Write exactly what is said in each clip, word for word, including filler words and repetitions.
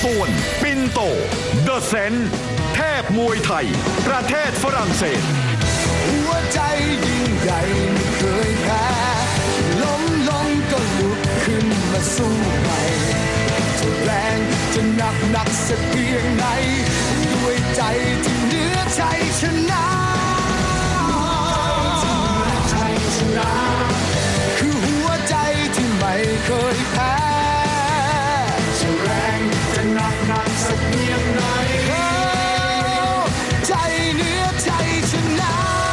ตวนปินโตเดอะเซนเทพมวยไทยประเทศฝรั่งเศสหัวใจยิ่งใหญ่ไม่เคยแพ้ล้มลงก็ลุกขึ้นมาสู้ใหม่จะแรงจะหนักหนักสักเพียงไหนด้วยใจที่เหนือใจชนะคือหัวใจที่ไม่เคยแพ้จะแรงจะหนักหนักสักเพียงไหนใจเหนือใจชนะ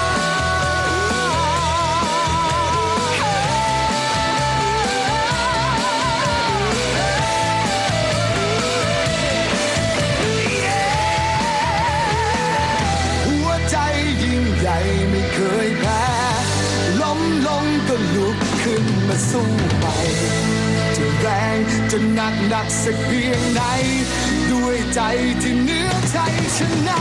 ไม่เคยแพ้ล้มลงก็ลุกขึ้นมาสู้ใหม่จะแรงจะหนักหนักสักเพียงไหนด้วยใจที่เหนือใจชนะ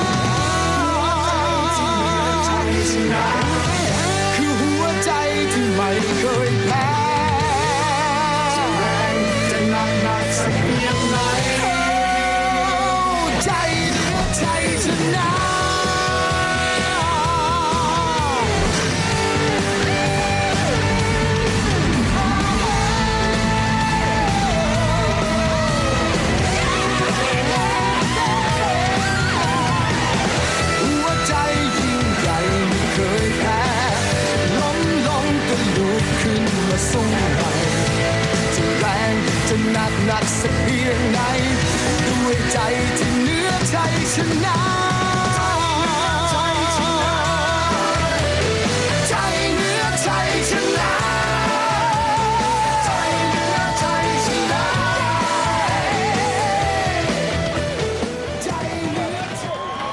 คือหัวใจที่ไม่เคยแพ้จะแรงจะหนักหนักสักเพียงไหนใจเหนือใจชนะสู้ใหม่จะแรงจะหนักหนักสักเพียงไหนด้วยใจที่เหนือใจชนะใจเหนือใจชนะใจเหนือใจชนะใจเหนือใจ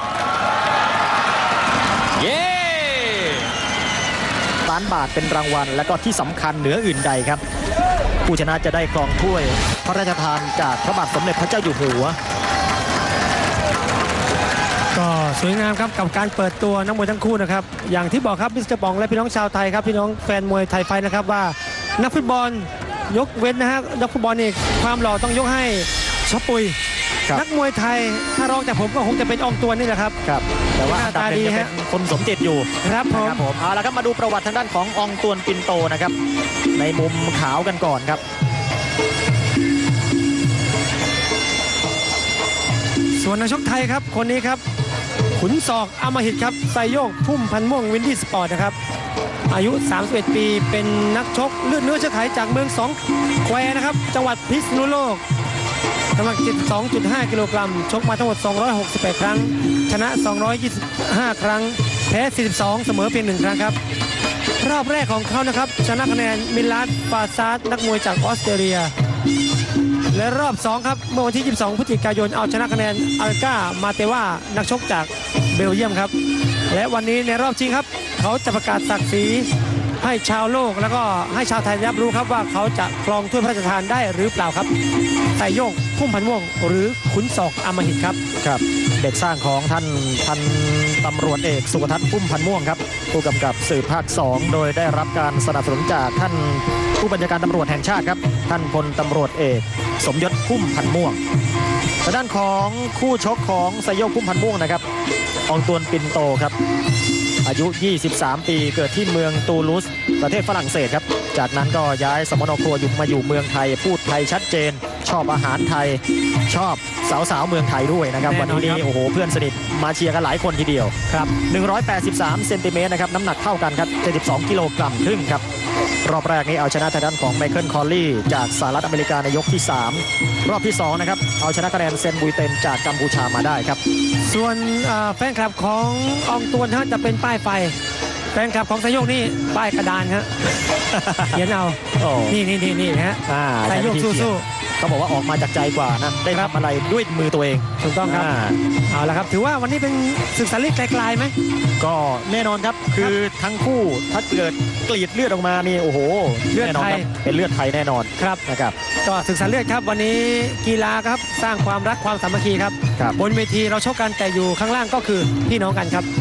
เย้ล้านบาทเป็นรางวัลและก็ที่สำคัญเหนืออื่นใดครับผู้ชนะจะได้ครองถ้วยพระราชทานจากพระบาทสมเด็จพระเจ้าอยู่หัวก็สวยงามครับกับการเปิดตัวนักมวยทั้งคู่นะครับอย่างที่บอกครับมิสเตอร์ปองและพี่น้องชาวไทยครับพี่น้องแฟนมวยไทยไฟนะครับว่านักฟุตบอลยกเว้นนะฮะนักฟุตบอลนี่ความหล่อต้องยกให้ช็อปปุยนักมวยไทยถ้ารองจากผมก็คงจะเป็นอองตวนนี่แหละครับครับแต่ว่าตาดีฮะคนสมจิตอยู่ครับผมเอาละครับมาดูประวัติทางด้านของอองตวนปินโตนะครับในมุมขาวกันก่อนครับส่วนนักชกไทยครับคนนี้ครับขุนศอกอำมหิตครับไซโยกพุ่มพันม่วงวินดี้สปอร์ตนะครับอายุสามสิบเอ็ดปีเป็นนักชกเลือดเนื้อเชื้อไขจากเมืองสองแควนะครับจังหวัดพิษณุโลกน้ำหนัก เจ็ดสิบสองจุดห้า กิโลกรัมชกมาทั้งหมดสองร้อยหกสิบแปดครั้งชนะสองร้อยยี่สิบห้าครั้งแพ้สี่สิบสองเสมอเพียงหนึ่งครั้งครับรอบแรกของเขานะครับชนะคะแนนมิลาดฟาซาดนักมวยจากออสเตรเลียและรอบสองครับเมื่อวันที่ยี่สิบสองพฤศจิกายนเอาชนะคะแนนอัลกามาเตว่านักชกจากเบลเยียมครับและวันนี้ในรอบชิงครับเขาจะประกาศศักดิ์ศรีให้ชาวโลกแล้วก็ให้ชาวไทยรับรู้ครับว่าเขาจะครองถ้วยพระราชทานได้หรือเปล่าครับไซโยกพุ่มพันม่วงหรือขุนศอกอำมหิตครับครับเด็กสร้างของท่านพันตำรวจเอกสุทัศน์พุ่มพันม่วงครับผู้กำกับสืบภาคสองโดยได้รับการสนับสนุนจากท่านผู้บัญชาการตำรวจแห่งชาติครับท่านพลตำรวจเอกสมยศพุ่มพันม่วงด้านของคู่ชกของไซโยกพุ่มพันม่วงนะครับอองตวนปินโตครับอายุยี่สิบสามปีเกิดที่เมืองตูลูสประเทศฝรั่งเศสครับจากนั้นก็ย้ายสมณครัวอยู่มาอยู่เมืองไทยพูดไทยชัดเจนชอบอาหารไทยชอบสาวๆเมืองไทยด้วยนะครับวันนี้นี่โอ้โหเพื่อนสนิทมาเชียร์กันหลายคนทีเดียวครับหนึ่งร้อยแปดสิบสามเซนติเมตรนะครับน้ำหนักเท่ากันครับเจ็ดสิบสองกิโลกรัมครึ่งครับรอบแรกนี้เอาชนะทางด้านของไมเคิลคอลลี่จากสหรัฐอเมริกาในยกที่สามรอบที่สองนะครับเอาชนะคะแนนเซนบุยเต็นจากกัมพูชามาได้ครับส่วนแฟนคลับของอองตวนจะเป็นป้ายไฟแฟนคลับของไซโยกนี่ป้ายกระดานครับเขียนเอานี่นี่นี่นี่ฮะไซโยกสู้ๆเขาบอกว่าออกมาจากใจกว่านะได้ทำอะไรด้วยมือตัวเองถูกต้องครับเอาละครับถือว่าวันนี้เป็นศึกษาเลือดไกลๆไหมก็แน่นอนครับคือทั้งคู่ถ้าเกิดกรีดเลือดออกมานี่โอ้โหเลือดไทยเป็นเลือดไทยแน่นอนครับนะครับก็ศึกษาเลือดครับวันนี้กีฬาครับสร้างความรักความสามัคคีครับบนเวทีเราชกกันแต่อยู่ข้างล่างก็คือพี่น้องกันครับ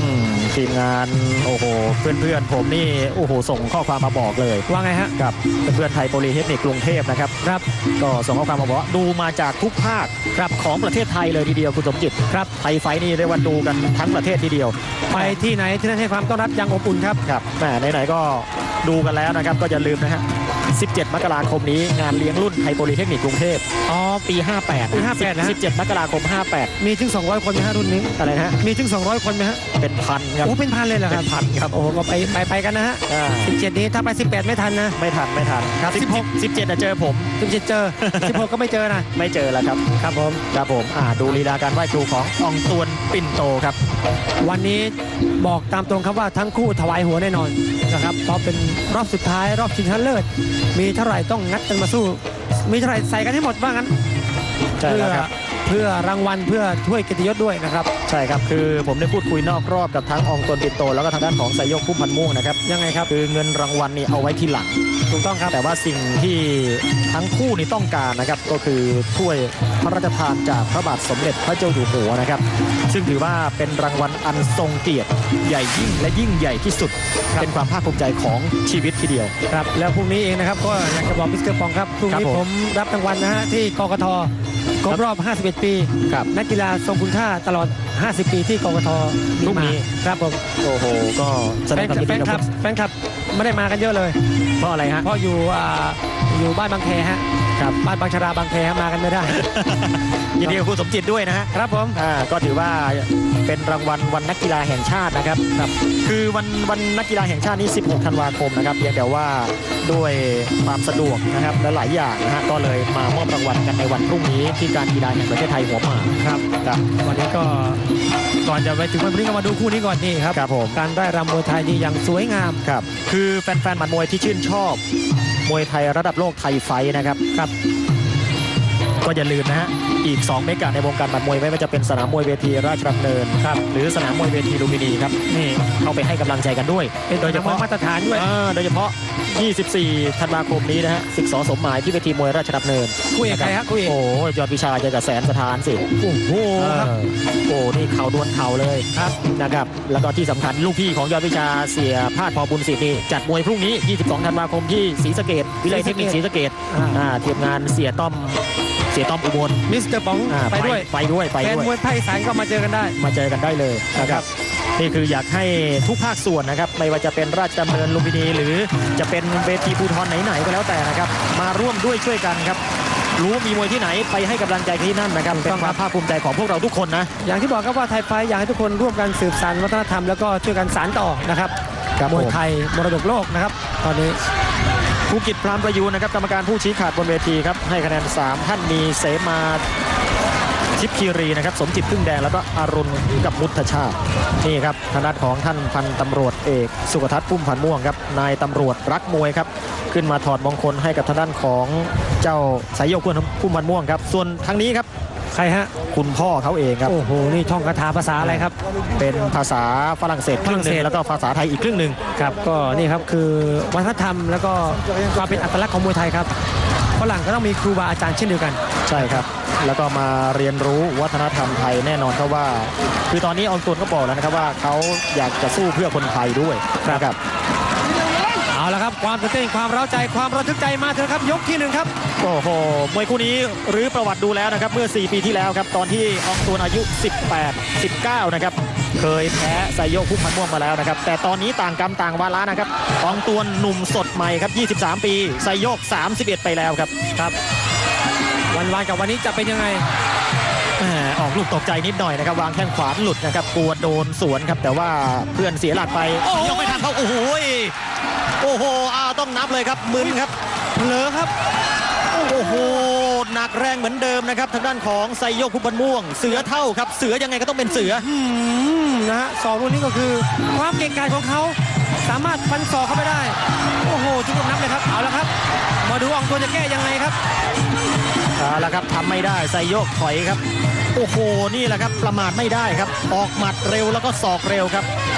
ทีมงานโอ้โหเพื่อนๆผมนี่โอ้โหส่งข้อความมาบอกเลยว่าไงฮะกับเพื่อนๆไทยโพลีเทคนิคกรุงเทพนะครับครับก็ส่งข้อความมาบอกว่าดูมาจากทุกภาคครับของประเทศไทยเลยทีเดียวคุณสมจิตครับไทยไฟนี่เรียกว่าดูกันทั้งประเทศทีเดียวไปที่ไหนที่นั่นให้ความต้อนรับอย่างอบอุ่นครับครับแหมไหนๆก็ดูกันแล้วนะครับก็อย่าลืมนะฮะสิบเจ็ดมกราคมนี้งานเลี้ยงรุ่นไทยโพลีเทคนิคกรุงเทพอ๋อปีห้าแปดปีห้าแปดนะสิบเจ็ดมกราคมห้าแปดมีถึงสองร้อยคนไหมฮะรุ่นนี้อะไรนะฮะมีถึงสองร้อยคนไหมฮะเป็นพันครับโอ้เป็นพันเลยเหรอครับเป็นพันครับโอ้ก็ไปไปไปกันนะฮะสิบเจ็ดนี้ถ้าไปสิบแปดไม่ทันนะไม่ทันไม่ทันครับสิบหกสิบเจ็ดเจอผมสิบเจ็ดเจอสิบหกก็ไม่เจอนะไม่เจอแล้วครับครับผมครับผมอ่าดูลีลาการไหว้ครูของอองตวนปิ่นโตครับวันนี้บอกตามตรงครับว่าทั้งคู่ถวายหัวแน่นอนนะครับเพราะเป็นรอบสุดท้ายรอบชิงชนะเลิศมีเท่าไหร่ต้องงัดกันมาสู้มีเท่าไหร่ใส่กันให้หมดว่างั้นใช่แล้วครับเพื่อรางวัลเพื่อถ้วยเกียรติยศด้วยนะครับใช่ครับคือผมได้พูดคุยนอกรอบกับทั้งอองตวนปิ่นโตแล้วก็ทางด้านของไซโยกพุ่มพันธุ์ม่วงนะครับยังไงครับคือเงินรางวัลนี่เอาไว้ทีหลังถูกต้องครับแต่ว่าสิ่งที่ทั้งคู่นี่ต้องการนะครับก็คือถ้วยพระราชทานจากพระบาทสมเด็จพระเจ้าอยู่หัวนะครับซึ่งถือว่าเป็นรางวัลอันทรงเกียรติใหญ่ยิ่งและยิ่งใหญ่ที่สุดเป็นความภาคภูมิใจของชีวิตทีเดียวครับแล้วพรุ่งนี้เองนะครับก็อยากจะบอกมิสเตอร์ปองครับพรุ่งนี้ผมรับรางวัลนะฮะที่กกท.ครบรอบห้าสิบเอ็ดปีนักกีฬาทรงคุณค่าตลอดห้าสิบปีที่กกท. พรุ่งนี้ครับผมโอ้โหก็แสดงความยินดีครับแฟนคลับไม่ได้มากันเยอะเลยเพราะอะไรฮะเพราะอยู่อยู่บ้านบางแคฮะครับบ้านบางชราบางแคมากันไม่ได้ยินดีกับคุณสมจิตด้วยนะฮะครับผมอ่าก็ถือว่าเป็นรางวัลวันนักกีฬาแห่งชาตินะครับครับคือวันวันนักกีฬาแห่งชาตินี้สิบหกธันวาคมนะครับเพียงแต่ว่าด้วยความสะดวกนะครับและหลายอย่างนะฮะก็เลยมามอบรางวัลกันในวันพรุ่งนี้ที่การกีฬาแห่งประเทศไทยหัวหมากครับครับวันนี้ก็ก่อนจะไปถึงวันพรุ่งนี้ก็มาดูคู่นี้ก่อนนี่ครับครับผมการได้รำมวยไทยนี่อย่างสวยงามครับคือแฟนๆหมัดมวยที่ชื่นชอบมวยไทยระดับโลกไทยไฟนะครับครับก็อย่าลืมนะฮะอีกสองเมกะในวงการหมัดมวยไม่ว่าจะเป็นสนามมวยเวทีราชดำเนินครับหรือสนามมวยเวทีลุมพินีครับนี่เข้าไปให้กำลังใจกันด้วยโดยเฉพาะมาตรฐานด้วยโดยเฉพาะยี่สิบสี่ธันวาคมนี้นะฮะศึกษาสมหมายที่เวทีมวยราชดำเนินคุยกับใครฮะคุยโอ้ยอดวิชาเจอกับแสนสถานสิโอ้โหโอ้นี่เข่าดวลเข่าเลยครับนะครับแล้วก็ที่สำคัญลูกพี่ของยอดวิชาเสียพาดพอบุญสิทธิ์นี่จัดมวยพรุ่งนี้ยี่สิบสองธันวาคมที่ศรีสะเกษวิเลยเทคนิคศรีสะเกษอ่าทีมงานเสียต้อมเสียต้อมอุบลมิสเตอร์ป๋องไปด้วยไปด้วยไปด้วยแฟนมวยภาคอีสานก็มาเจอกันได้มาเจอกันได้เลยนะครับนี่คืออยากให้ทุกภาคส่วนนะครับไม่ว่าจะเป็นราชดำเนินลุมพินีหรือจะเป็นเวทีภูธรไหนๆก็แล้วแต่นะครับมาร่วมด้วยช่วยกันครับรู้ว่ามีมวยที่ไหนไปให้กำลังใจที่นั่นนะครับเป็นความภาคภูมิใจของพวกเราทุกคนนะอย่างที่บอกครับว่าไทยไฟอยากให้ทุกคนร่วมกันสืบสานวัฒนธรรมแล้วก็ช่วยกันสานต่อนะครับมวยไทยมรดกโลกนะครับตอนนี้ภูกิจพรามประยูนนะครับกรรมการผู้ชี้ขาดบนเวทีครับให้คะแนนสามท่านมีเสมาทิพย์คีรีนะครับสมจิตพึ่งแดงแล้วก็อรุณกับมุทชาตินี่ครับทางด้านของท่านพันตำรวจเอกสุขทัศน์พุ่มพันธุ์ม่วงครับนายตำรวจรักมวยครับขึ้นมาถอดมงคลให้กับทางด้านของเจ้าสายโยกพุ่มพันธุ์ม่วงครับส่วนทางนี้ครับใครฮะคุณพ่อเขาเองครับโอ้โหนี่ท่องคาถาภาษาอะไรครับเป็นภาษาฝรั่งเศสครึ่งนึงแล้วก็ภาษาไทยอีกครึ่งหนึ่งครับก็นี่ครับคือวัฒนธรรมแล้วก็ความเป็นอัตลักษณ์ของมวยไทยครับฝรั่งก็ต้องมีครูบาอาจารย์เช่นเดียวกันใช่ครับแล้วก็มาเรียนรู้วัฒนธรรมไทยแน่นอนครับว่าคือตอนนี้อองตวนก็บอกแล้วนะครับว่าเขาอยากจะสู้เพื่อคนไทยด้วยนะครับเอาละครับความตื่นเต้นความเร้าใจความระทึกใจมาเถอะครับยกที่หนึ่งครับโอ้โหมวยคู่นี้หรือประวัติดูแล้วนะครับเมื่อสี่ปีที่แล้วครับตอนที่อองตวนอายุสิบแปด สิบเก้านะครับเคยแพ้ไซโยกพุ่มพันธุ์ม่วงมาแล้วนะครับแต่ตอนนี้ต่างกรรมต่างวาระนะครับอองตวนหนุ่มสดใหม่ครับยี่สิบสามปีไซโยกสามสิบเอ็ดไปแล้วครับครับวันวานกับวันนี้จะเป็นยังไงออกลูกตกใจนิดหน่อยนะครับวางแข้งขวาหลุดนะครับกลัวโดนสวนครับแต่ว่าเพื่อนเสียหลักไปยังไม่ทันเขาโอ้โหโอ้โหอ้าวต้องนับเลยครับมึนครับเผลอครับโอ้โหหนักแรงเหมือนเดิมนะครับทางด้านของไซโยกพุ่มพันธุ์ม่วงเสือเท่าครับเสือยังไงก็ต้องเป็นเสือนะฮะสองรุ่นนี้ก็คือความเก่งกาจของเขาสามารถฟันศอกเข้าไปได้โอ้โหทุกคนนับเลยครับเอาละครับมาดูอองตวนจะแก้ยังไงครับเอาละครับทำไม่ได้ไซโยกถอยครับโอ้โหนี่แหละครับประมาทไม่ได้ครับออกหมัดเร็วแล้วก็ศอกเร็วครับ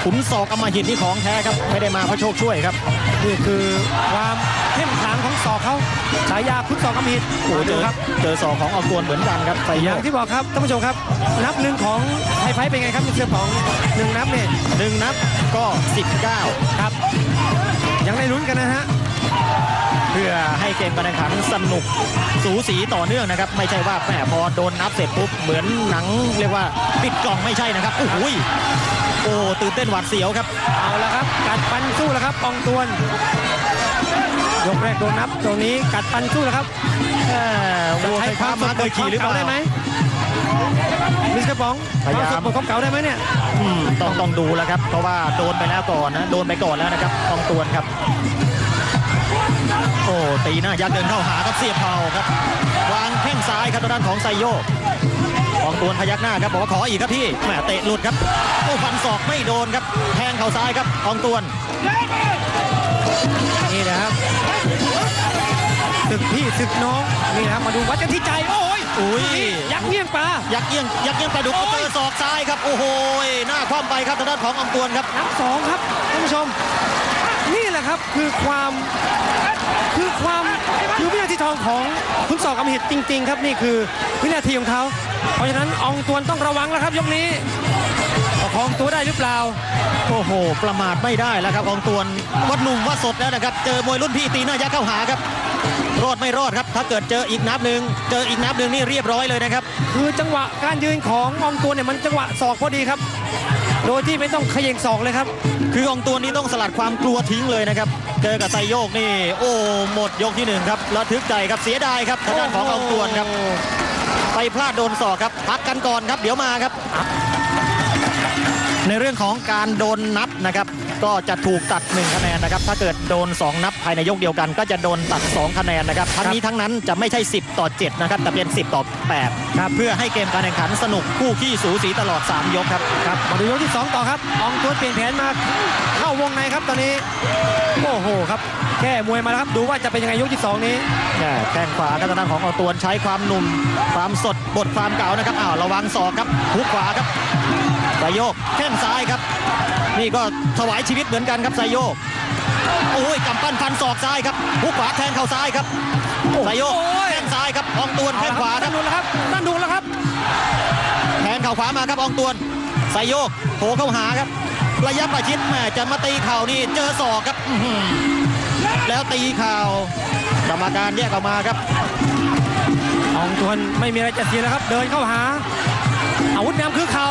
ขุนศอกอำมหิตนี่ของแท้ครับไม่ได้มาเพราะโชคช่วยครับนี่คือความเข้มขลังของศอกเขาฉายาขุนศอกอำมหิตโอ้เจดูอครับเจอศอกของอองตวนเหมือนกันครับไซอโยย่างกที่บอกครับท่านผู้ชมครับนับหนึ่งของไทยไฟท์เป็นไงครับในเชือกของหนึ่งนับเนี่ยหนึ่งนับก็สิบเก้าครับยังได้ลุ้นกันนะฮะเพื่อให้เกมการแข่งขันสนุกสูสีต่อเนื่องนะครับไม่ใช่ว่าแหมพอโดนนับเสร็จปุ๊บเหมือนหนังเรียกว่าปิดกล่องไม่ใช่นะครับโอ้โหโอ้ตื่นเต้นหวาดเสียวครับเอาละครับกัดฟันสู้แล้วครับอองตวนยกแรกโดนนับตรงนี้กัดฟันสู้แล้วครับแหมจะวัวใช้ไฟคฟ้าวามสม้าดเคยขี่หรือเปล่าได้ไหมมิสเตอร์ป๋องพยายามความสดความเก่าได้ไหมเนี่ยอืมต้องต้องดูแล้วครับเพราะว่าโดนไปแล้วก่อนนะโดนไปก่อนแล้วนะครับอองตวนครับโอ้ตีหน้ายักษ์เดินเข้าหาครับเสียบเข่าครับวางแข้งซ้ายครับทางด้านของไซโยกอองตวนพยักหน้าครับบอกว่าขออีกครับพี่แหมเตะหลุดครับโอ้ฟันศอกไม่โดนครับแทงเข่าซ้ายครับอองตวนนี่นะครับศึกพี่ศึกน้องนี่นะครับมาดูวัดกันที่ใจโอ้ยอุ้ยยักษ์เงี้ยงปลายักเยี่ยงยักเยี่ยงปลาดุกโอ้ยเจอศอกซ้ายครับโอ้โหหน้าคว่ำไปครับทางด้านของอองตวนครับนับสองครับท่านผู้ชม นี่แหละครับคือความคือความคือวินาทีทองของคุณศอกอำมหิตจริง ๆ ครับนี่คือวินาทีของเขาเพราะฉะนั้นอองตวนต้องระวังแล้วครับยกนี้ประคองตัวได้หรือเปล่าโอ้โหประมาทไม่ได้แล้วครับอองตวนวัดหนุ่มวัดสดแล้วนะครับเจอมวยรุ่นพี่ตีหน้ายักษ์เข้าหาครับรอดไม่รอดครับถ้าเกิดเจออีกนับหนึ่งเจออีกนับหนึ่งนี่เรียบร้อยเลยนะครับคือจังหวะการยืนของอองตวนเนี่ยมันจังหวะศอกพอดีครับ โดยที่ไม่ต้องเขย่งศอกเลยครับคืออองตวนนี้ต้องสลัดความกลัวทิ้งเลยนะครับเจอกับไซโยกนี่โอ้หมดยกที่หนึ่งครับระทึกใจครับเสียดายครับทางด้านของอองตวนครับไปพลาดโดนศอกครับพักกันก่อนครับเดี๋ยวมาครับ ในเรื่องของการโดนนับนะครับก็จะถูกตัดหนึ่งคะแนนนะครับถ้าเกิดโดนสองนับภายในยกเดียวกัน ก็จะโดนตัดสองคะแนนนะครับทั้งนี้ทั้งนั้นจะไม่ใช่สิบต่อเจ็ดนะครับแต่เป็นสิบต่อแปดครับเพื่อให้เกมการแข่งขันสนุกคู่ขี้สูสีตลอดสามยกครับครับมาดูยกที่สองต่อครับอองตวนเปลี่ยนแผนมาเข้าวงในครับตอนนี้โอ้โหครับแก้มวยมาแล้วครับดูว่าจะเป็นยังไงยกที่สองนี้แข้งขวาครับทางด้านของอองตวนใช้ความหนุ่มความสดบทความเก่านะครับอ้าวระวังศอกครับหุกขวาครับไซโยกแข้งซ้ายครับนี่ก็ถวายชีวิตเหมือนกันครับไซโยกโอ้ยกำปั้นฟันศอกซ้ายครับหุกขวาแทงเข่าซ้ายครับไซโยกแข้งซ้ายครับอองตวนแข้งขวาคตั้รับงดูแล้วครับตั้งดูแล้วครับแทงเข่าขวามาครับอองตวนไซโยกโผล่เข้าหาครับระยะประชิดแม่จะมาตีเข่านี่เจอศอกครับอื้อหือแล้วตีเข่ากรรมการแยกออกมาครับอองตวนไม่มีอะไรจะเสียแล้วครับเดินเข้าหาอาวุธนำคือเข่า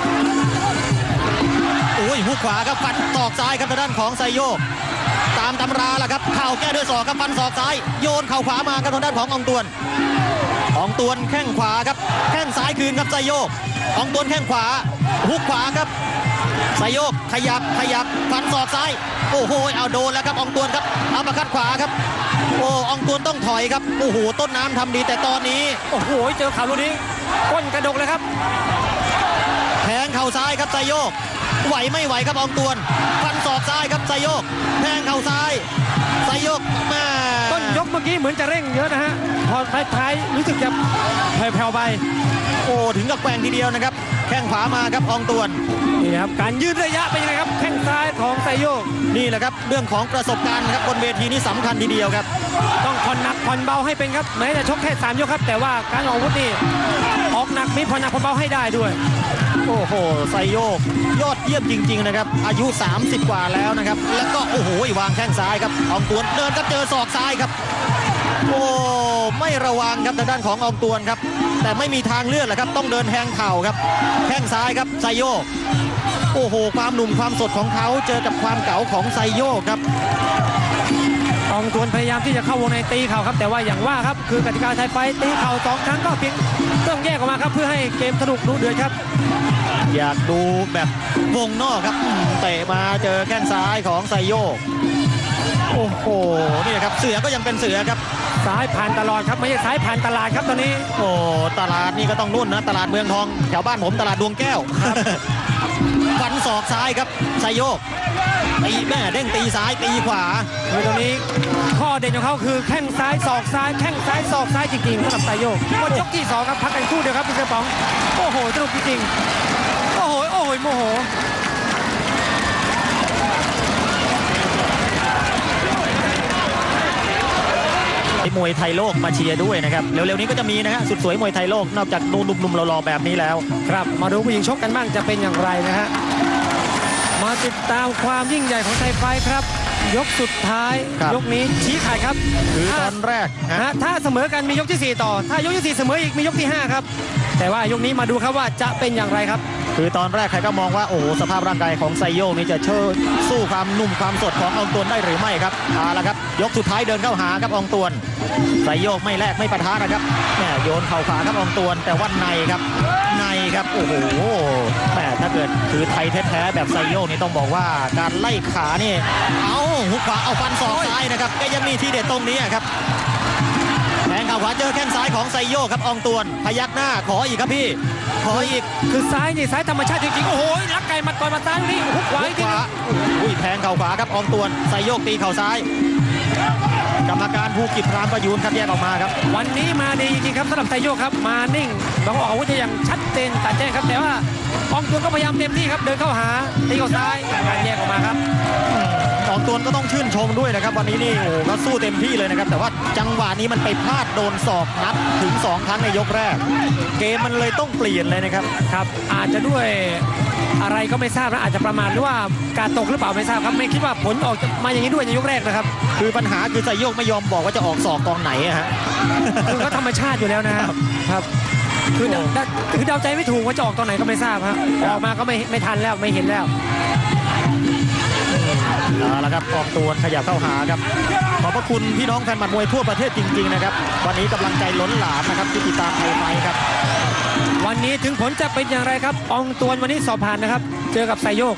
โอ้ยหุกขวาครับฟันศอกซ้ายครับทางด้านของไซโยกตามตำราแหละครับเข่าแก้ด้วยศอกครับฟันศอกซ้ายโยนเข่าขวามาครับทางด้านของอองตวนอองตวนแข้งขวาครับแข้งซ้ายคืนครับไซโยกอองตวนแข้งขวาหุกขวาครับไซโยกขยับขยับฟันศอกซ้ายโอ้โหเอาโดนแล้วครับอองตวนครับเอามาคัดขวาครับโอ้อองตวนต้องถอยครับโอ้โหต้นน้ำทำดีแต่ตอนนี้โอ้โหเจอเข่าลูกนี้ก้นกระดกเลยครับแทงเข่าซ้ายครับไซโยกไหวไม่ไหวครับอองตวนฟันศอกซ้ายครับไซโยกแทงเข่าซ้ายไซโยกมาต้นยกเมื่อกี้เหมือนจะเร่งเยอะนะฮะพอท้ายๆรู้สึกจะแผ่วๆไปโอ้ถึงกับแกว่งทีเดียวนะครับแข้งขวามาครับอองตวนนี่นะครับการยืดระยะเป็นยังไงครับแข้งซ้ายของไซโยกนี่แหละครับเรื่องของประสบการณ์ครับบนเวทีนี้สำคัญทีเดียวครับต้องผ่อนหนักผ่อนเบาให้เป็นครับแม้จะชกแค่สามยกครับแต่ว่าการออกอาวุธนี่ออกหนักมีผ่อนหนักผ่อนเบาให้ได้ด้วยโอ้โหไซโยกยอดเยี่ยมจริงๆนะครับอายุสามสิบกว่าแล้วนะครับแล้วก็โอ้โหวางแข้งซ้ายครับอองตวนเดินก็เจอศอกซ้ายครับโอ้ไม่ระวังครับทางด้านของอองตวนครับแต่ไม่มีทางเลือกแหละครับต้องเดินแทงเข่าครับแข้งซ้ายครับไซโยกโอ้โหความหนุ่มความสดของเขาเจอกับความเก๋าของไซโยกครับอองตวนพยายามที่จะเข้าวงในตีเข่าครับแต่ว่าอย่างว่าครับคือกติกาไทยไฟท์ตีเข่าสองครั้งก็เพียงต้องแยกออกมาครับเพื่อให้เกมสนุกดูเดือดครับอยากดูแบบวงนอกครับอืมเตะมาเจอแข้งซ้ายของไซโยกโอ้โหนี่ครับเสือก็ยังเป็นเสือครับซ้ายผ่านตลอดครับไม่ใช่ซ้ายผ่านตลาดครับตอนนี้โอ้ตลาดนี่ก็ต้องนุ่นนะตลาดเมืองทองแถวบ้านผมตลาดดวงแก้วครับ ฟันศอกซ้ายครับไซโยกตีแม่เด้งตีซ้ายตีขวาคือตรงนี้ข้อเด่นของเขาคือแข้งซ้ายศอกซ้ายแข้งซ้ายศอกซ้ายจริงๆสำหรับไซโยกหมดยกที่สองครับพักกันครู่เดียวครับพี่กระป๋องโอ้โหสนุกจริงๆโอ้โหโอ้โหโมโหมวยไทยโลกมาเชียร์ด้วยนะครับเร็วๆนี้ก็จะมีนะฮะสุดสวยมวยไทยโลกนอกจากนูนหนุ่มๆหล่อๆแบบนี้แล้วครับมาดูผู้หญิงชกกันบ้างจะเป็นอย่างไรนะฮะมาติดตามความยิ่งใหญ่ของไทยไฟท์ครับยกสุดท้ายครับยกนี้ชี้ขาดครับคือตถ้าอนแรกนะนะถ้าเสมอกันมียกที่สี่ต่อถ้ายกที่สี่เสมออีกมียกที่ห้าครับแต่ว่ายกนี้มาดูครับว่าจะเป็นอย่างไรครับคือตอนแรกใครก็มองว่าโอ้โหสภาพร่างกายของไซโยกนี่จะเชิดสู้ความนุ่มความสดของอองตวนได้หรือไม่ครับเอาละครับยกสุดท้ายเดินเข้าหาครับอองตวนไซโยกไม่แลกไม่ปะทะนะครับแหมโยนเข่าขวาครับอองตวนแต่ว่าในครับในครับโอ้โหแหมถ้าเกิดคือไทยแท้ๆแบบไซโยกนี่ต้องบอกว่าการไล่ขานี่เอาหุกขวาเอาฟันศอกซ้ายนะครับก็ยังมีที่เด็ดตรงนี้ครับแทงเข่าขวาเจอแข้งซ้ายของไซโยกครับอองตวนพยักหน้าขออีกครับพี่ขออีกคือซ้ายนี่ซ้ายธรรมชาติจริงๆโอ้โหลักไก่มาต่อยมาซ้ายนี่หุกขวาอีกขทีวานึงอุ้ยแทงเข่าขวาครับอองตวนไซโยกตีเข่าซ้ายกรรมการภูกิจพรามประยูนครับแยกออกมาครับวันนี้มาดีจริงๆครับสำหรับไซโยกครับมานิ่งต้องออกอาวุธได้อย่างชัดเจนตัดแจ้งครับแต่ว่าอองตวนก็พยายามเต็มที่ครับเดินเข้าหาตีเข้าซ้ายการแยกออกมาครับอองตวนก็ต้องชื่นชมด้วยนะครับวันนี้นี่โอ้โหก็สู้เต็มที่เลยนะครับแต่ว่าจังหวะนี้มันไปพลาดโดนศอกนับถึงสองครั้งในยกแรกเกมมันเลยต้องเปลี่ยนเลยนะครับครับอาจจะด้วยอะไรก็ไม่ทราบนะอาจจะประมาทหรือว่าการตกหรือเปล่าไม่ทราบครับไม่คิดว่าผลออกจะมาอย่างนี้ด้วยในยกแรกนะครับคือปัญหาคือไซโยกไม่ยอมบอกว่าจะออกศอกตอนไหนอะฮะคือเขาธรรมชาติอยู่แล้วนะครับครับคือเดาเดาคือเดาใจไม่ถูกว่าจะออกตอนไหนก็ไม่ทราบครับออกมาก็ไม่ไม่ทันแล้วไม่เห็นแล้วเอาละครับออกตัวขยับเข้าหาครับขอบพระคุณพี่น้องแฟนหมัดมวยทั่วประเทศจริงๆนะครับวันนี้กำลังใจล้นหลามนะครับที่ติดตามไทยไฟท์ครับวันนี้ถึงผลจะเป็นอย่างไรครับอองตวนวันนี้สอบผ่านนะครับ เจอกับไซโยก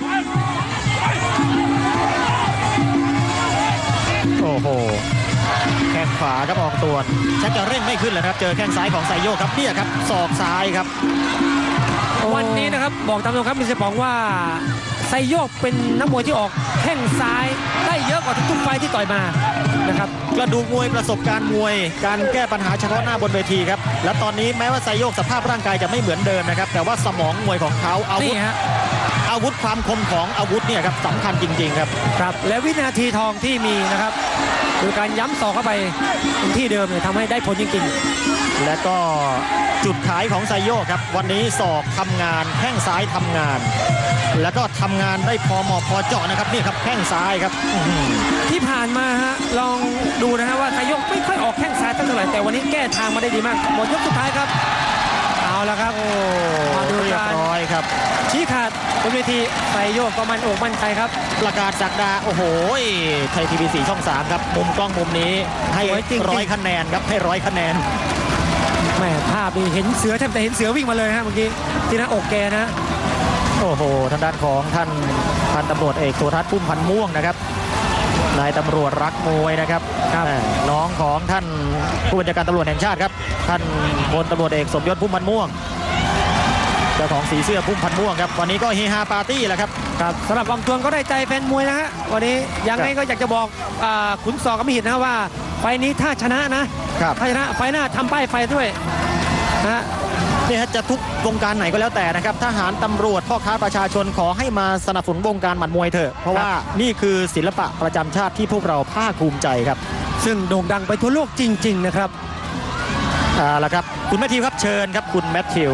โอ้โหแข้งขวาครับออกตัวชักจะเร่งไม่ขึ้นเลยครับเจอแข้งซ้ายของไซโยกครับเนี่ยครับศอกซ้ายครับวันนี้นะครับบอกตามตรงครับมิสเตอร์ป๋องว่าไซโยกเป็นนักมวยที่ออกแข้งซ้ายได้เยอะกว่าทุกๆไฟท์ที่ต่อยมานะครับกระดูกมวยประสบการณ์มวยการแก้ปัญหาเฉพาะหน้าบนเวทีครับและตอนนี้แม้ว่าไซโยกสภาพร่างกายจะไม่เหมือนเดิมนะครับแต่ว่าสมองมวยของเขาอาวุนี่ธฮะอาวุธความคมของอาวุธเนี่ยครับสำคัญจริงๆครับครับและวินาทีทองที่มีนะครับโดยการย้ำศอกเข้าไปที่เดิมเนี่ยทำให้ได้ผลจริงๆและก็จุดขายของไซโยกครับวันนี้ศอกทำงานแข้งซ้ายทำงาน แล้วก็ทำงานได้พอเหมาะพอเจาะนะครับนี่ครับแข้งซ้ายครับอื้อหือที่ผ่านมาฮะลองดูนะฮะว่าไซโยกไม่ค่อยออกแข้งซ้ายเท่าไหร่แต่วันนี้แก้ทางมาได้ดีมากหมดยกสุดท้ายครับเอาละครับโอ้มาดูเรียบการร้อยครับชี้ขาดบนเวทีไซโยกก็มันอกมั่นใจครับประกาศศักดาโอ้โหไทยทีวีสี่ช่องสามครับมุมกล้องมุมนี้ให้สวยจริงๆร้อยคะแนนครับให้ร้อยคะแนนแหม่ภาพนี่เห็นเสือแทบแต่เห็นเสือวิ่งมาเลยฮะเมื่อกี้ที่หน้าอกแกนะโอ้โหทางด้านของท่านพันตำรวจเอกสุทัศน์พุ่มพันธ์ม่วงนะครับนายตำรวจรักมวยนะครับอ่าน้องของท่านผู้บัญชาการตำรวจแห่งชาติครับท่านพลตำรวจเอกสมยศพุ่มพันธ์ม่วงเจ้าของสีเสื้อพุ่มพันธ์ม่วงครับวันนี้ก็เฮฮาปาร์ตี้แหละครับครับสำหรับอองตวนก็ได้ใจแฟนมวยนะฮะวันนี้ยังไงก็อยากจะบอกอ่าขุนศอกกับมิหิตนะว่าไฟล์นี้ถ้าชนะนะครับ ถ้าชนะไฟล์หน้าทำป้ายไฟด้วยนะฮะนี่ฮะจะทุกวงการไหนก็แล้วแต่นะครับทหารตำรวจพ่อค้าประชาชนขอให้มาสนับสนุนวงการหมัดมวยเถอะเพราะว่านี่คือศิลปะประจำชาติที่พวกเราภาคภูมิใจครับซึ่งโด่งดังไปทั่วโลกจริงๆนะครับเอาละครับคุณแมทธิวครับเชิญครับคุณแมทธิว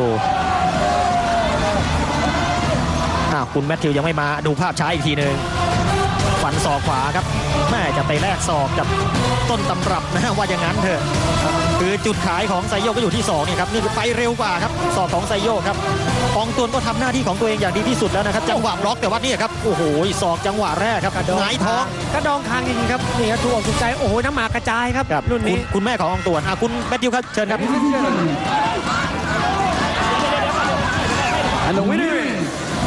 อ่าคุณแมทธิวยังไม่มาดูภาพช้าอีกทีหนึ่งฟันศอกขวาครับแม่จะไปแลกศอกกับต้นตำรับนะว่าอย่างนั้นเถอะคือจุดขายของไซโยกก็อยู่ที่ศอกนี่ครับนี่คือไปเร็วกว่าครับศอกของไซโยกครับอองตวนก็ทำหน้าที่ของตัวเองอย่างดีที่สุดแล้วนะครับจังหวะบล็อกแต่ว่านี่ครับโอ้โหศอกจังหวะแรกครับหงายท้องกระดองคางจริงๆครับนี่ครับถูกอกถูกใจโอ้โหน้ำหมากกระจายครับครับรุ่นคุนี้ณคุณแม่ของอองตวนอ่ะคุณแมทธิวครับเชิญครับ And the winner is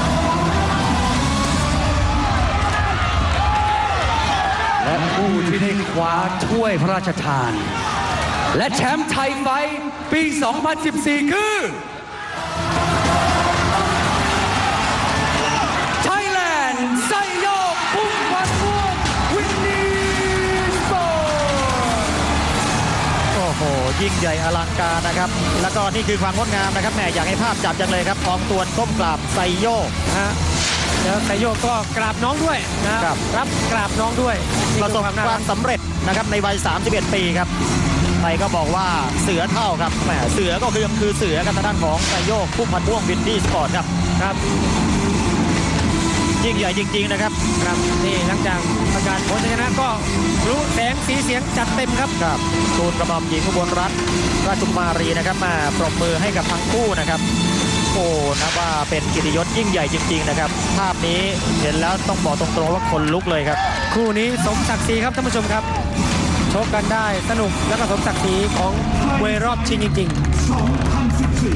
และผู้ที่ได้คว้าถ้วยพระราชทาน และแชมป์ไทยไฟท์ปี สองพันสิบสี่ คือ Thailand ไซโยกพุ่มพันธ์ม่วงวินนี่สปอร์ตโอ้โหยิ่งใหญ่อลังการนะครับแล้วก็นี่คือความงดงามนะครับแหมอยากให้ภาพจับจังเลยครับอองตวนก้มกราบไซโยกนะฮะแล้วไซโยกก็กราบน้องด้วยนะครับ รับกราบน้องด้วยประสบนี่อน่ความสำเร็จนะครับในวัยสามสิบเอ็ดปีครับใครก็บอกว่าเสือเท่าครับแหมเสือก็คือคือเสือกันทางด้านของไซโยกพุ่มพันธ์ม่วงวินดี้สปอร์ตครับครับยิ่งใหญ่จริงๆนะครับครับนี่หลังจากประกาศผลชนะก็รู้แสงสีเสียงจัดเต็มครับครับทูลกระหม่อมหญิงอุบลรัตนราชกุมารีนะครับมาปรบมือให้กับทั้งคู่นะครับโอ้นับว่าเป็นกิตติยศยิ่งใหญ่จริงๆนะครับภาพนี้เห็นแล้วต้องบอกตรงๆว่าคนลุกเลยครับคู่นี้สมศักดิ์ศรีครับท่านผู้ชมครับชกกันได้สนุกและก็สมศักดิ์ศรีของมวยรอบชิงจริงๆ